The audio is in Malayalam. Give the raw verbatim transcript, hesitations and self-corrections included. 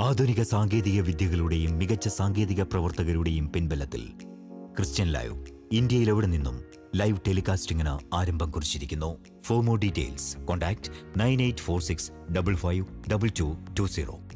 ആധുനിക സാങ്കേതിക വിദ്യകളുടെയും മികച്ച സാങ്കേതിക പ്രവർത്തകരുടെയും പിൻബലത്തിൽ ക്രിസ്ത്യൻ ലൈവ് ഇന്ത്യയിൽ എവിടെ നിന്നും ലൈവ് ടെലികാസ്റ്റിംഗിന് ആരംഭം കുറിച്ചിരിക്കുന്നു. For more details contact nine eight four six double five double two two zero.